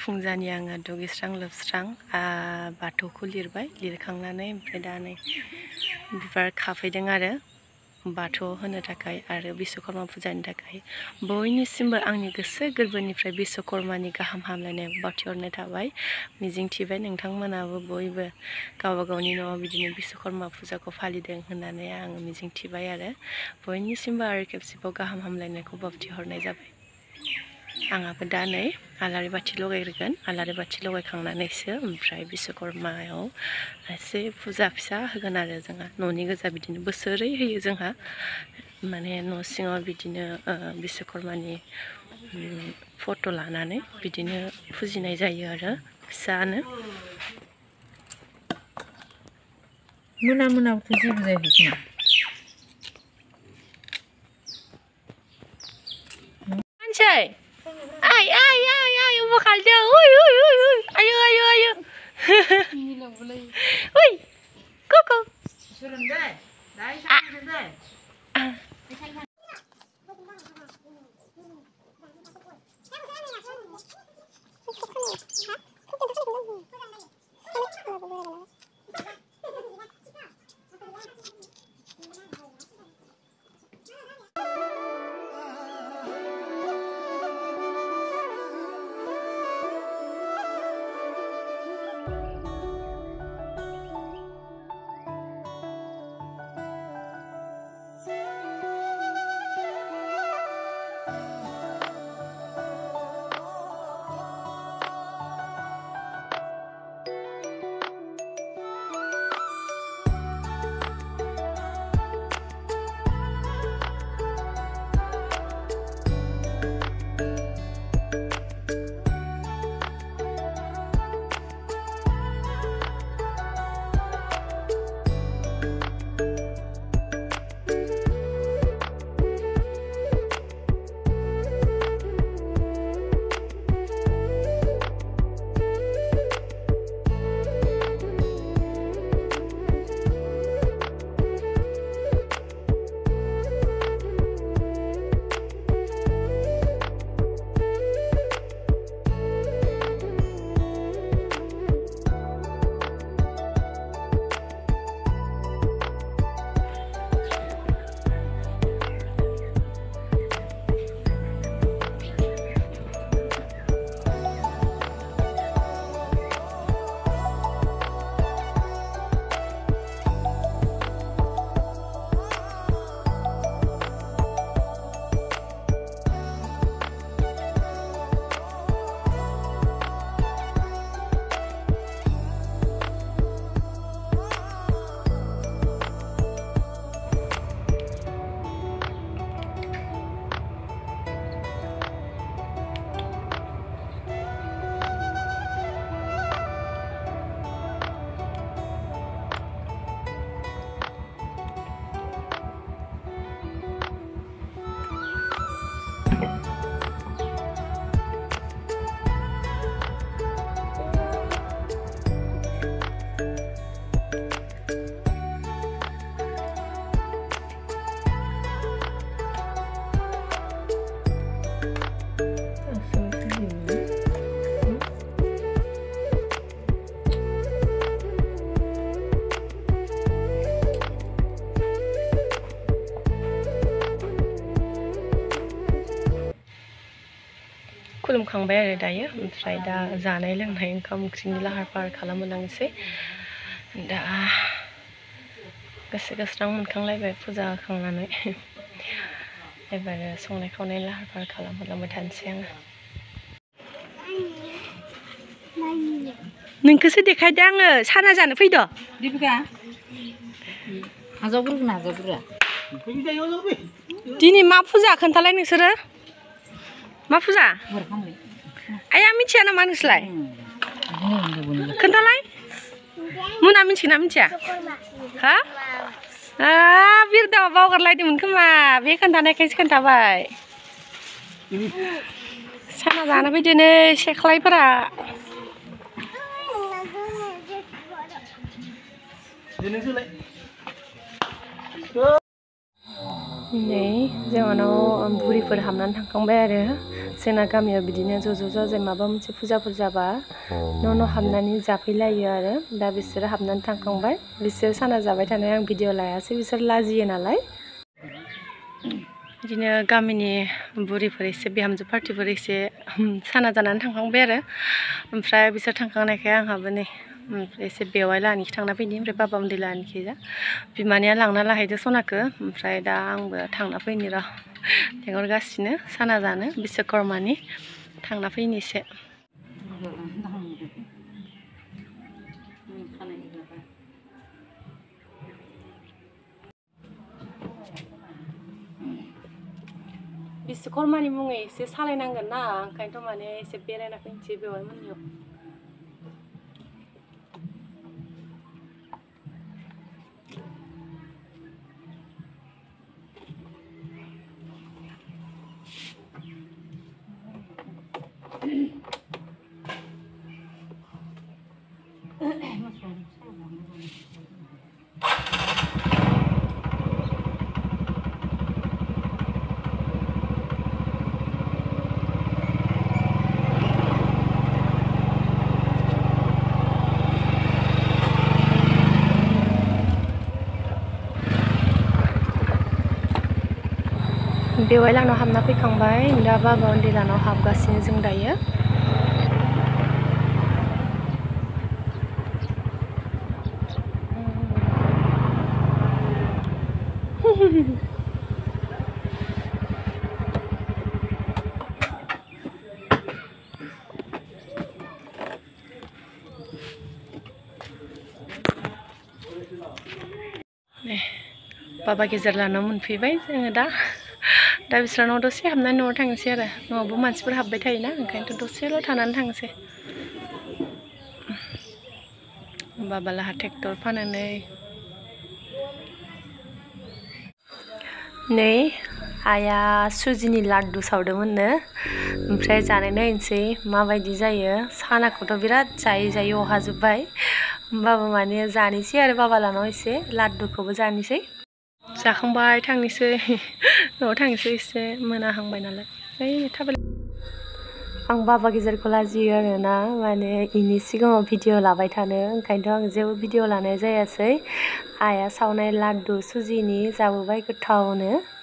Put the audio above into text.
फुंजानि आङो दुगैस्रां लोबस्रां बाथौखौ लिरबाय लिरखांनानै ओमफ्राय दा नै बिबार खाफैदों आरो बाथौआव होनो थाखाय आरो बिश्वकर्मा फुजानि थाखाय बयनिसिमबो आंनि गोसो गोरबोनिफ्राय बिश्वकर्मानि गाहाम हामलायनाय बावथिहरनाय थाबाय मिजिंथिबाय नोंथांमोनाबो बयबो गावबा गावनि न'आव बिदिनो बिश्वकर्मा फुजाखौ फालिदों होननानै आङो मिजिंथिबाय आरो बयनिसिमबो आरो खेबसेबाव गाहाम हामलायनायखौ बावथिहरनाय जाबाय आंहाबो दा नै आलारि बाथि लगायग्रोगोन आलारि बाथि लगायखांनानैसो ओमफ्राय बिश्वकर्मायाव एसे फुजा फिसा होगोन आरो जोंहा न'नि गोजा बिदिनो बोसोरै होयो जोंहा माने न' सिङाव बिदिनो बिश्वकर्मानि फट' लानानै बिदिनो फुजिनाय जायो आरो फिसानो मोनायावथ' जेबो जायाखै मानसै ay ay ay ay ubo kaldo uy uy uy uy ayo ayo ayo uy koko surunde dai surunde खुलुमखांबाय आरो दायो ओमफ्राय दा जानाय लोंनाय ओंखाम ओंख्रिनि लाहार फाहार खालामलांनोसै दा गोसो गोस्रां मोनखांलायबाय फुजा होखांनानै एबार संनाय खावनायनि लाहार फाहार खालामलांबाय थानोसै आङो नोंखौसो देखायदो आङो साना जानो फैद' दीपिका हाजावग्रोगोन हाजावग्रा दिनै मा फुजा खोन्थालाय नोंसोरो मा फुजा आइया मिथिया नामा नोंसोरलाय खोन्थालाय मोना मिथिगोना मिथिया हा बिरदावा बावगारलायदोंमोन खोमा बे खोन्थानायखायसो खोन्थाबाय साना जानो फैदो नै सेख्लायफोरा नै जोंहानाव बुरिफोर हाबनानै थांखांबाय आरो जोंना गामियाव बिदिनो ज' जाजाय माबा मोनसे फुजाफोर जाबा न' हाबनानै जाफैलायो आरो दा बिसोरो हाबनानै थांखांबाय बिसोर साना जाबाय थानाय आं भिडिअ लायासै बिसोर लाजियो नालाय बिदिनो गामिनि बुरिफोर एसे बिहामजो पार्टिफोर एसे साना जानानै थांखांबाय आरो ओमफ्राय बिसोर थांखांनायखाय आंहाबो नै एसे बेवाय लाहानिखि थांना फैनि ओमफ्राय बाबा उन्दै लाहानिखि जा बिमानिया लांना लाहैदो सनाखौ ओमफ्राय दा आंबो थांना फैनि र' लेंहरगासिनो साना जानो बिश्वकर्मानि थांना फैनि एसे बिश्वकर्मानि मुङै एसे सालायनांगोन ना ओंखायनोथ' माने एसे बेरायना फैनोसै बेवाय मोननियाव बेवाय लानाव हाबना फैखांबाय दा बाबा उन्दै लानाव हाबगासिनो जों दायो बाबा गेजेर लानाव मोनफैबाय जोङो दा बिसोरनाव दसे हाबनानै न'आव थांसै आरो न'आवबो मानसिफोर हाबबाय थायोना ओंखायनोथ' दसेल' थानानै थांसै बाबा लाहा ट्रेक्टर फानो नै आइया सुजिनि लाड्डु सावदोंमोननो ओमफ्राय जानाय नायनोसै माबायदि जायो सानाखौथ' बिराद जायै अहाजोब्बाय होमबाबो माने जानोसै आरो बाबा लानाव एसे लाड्डुखौबो जानोसै जाखांबाय थांनोसै न'आव थांनोसै एसे मोनाहांबाय नालाय ओइ थाबाय आं बाबा गेजेरखौ लाजियो आरोना माने इनि सिगाङाव भिडिअ लाबाय थानो ओंखायनोथ' आं जेबो भिडिअ लानाय जायासै आइया सावनाय लाड्डु सुजिनि जाबोबाय गोथावनो